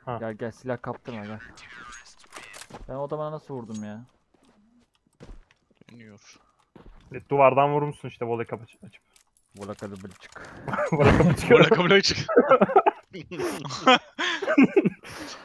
Gel gel silah kaptırma gel. Ben o adama nasıl vurdum ya? Dönüyor. Duvardan vurmuşsun işte voley kapı açıp. Vola kadar bılçık. Voley kapı çıkıyor. Böyle kabul çık.